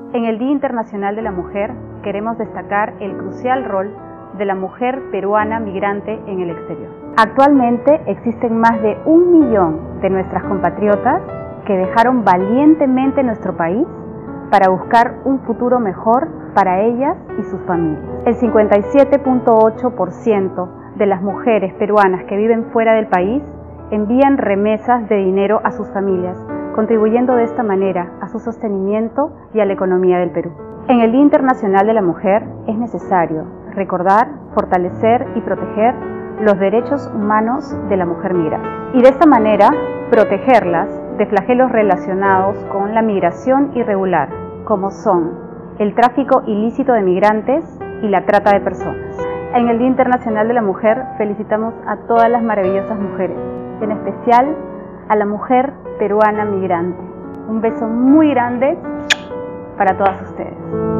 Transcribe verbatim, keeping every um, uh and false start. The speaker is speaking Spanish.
En el Día Internacional de la Mujer queremos destacar el crucial rol de la mujer peruana migrante en el exterior. Actualmente existen más de un millón de nuestras compatriotas que dejaron valientemente nuestro país para buscar un futuro mejor para ellas y sus familias. El cincuenta y siete punto ocho por ciento de las mujeres peruanas que viven fuera del país envían remesas de dinero a sus familias, contribuyendo de esta manera a su sostenimiento y a la economía del Perú. En el Día Internacional de la Mujer es necesario recordar, fortalecer y proteger los derechos humanos de la mujer migrante y de esta manera protegerlas de flagelos relacionados con la migración irregular, como son el tráfico ilícito de migrantes y la trata de personas. En el Día Internacional de la Mujer felicitamos a todas las maravillosas mujeres, en especial a la mujer peruana migrante. Un beso muy grande para todas ustedes.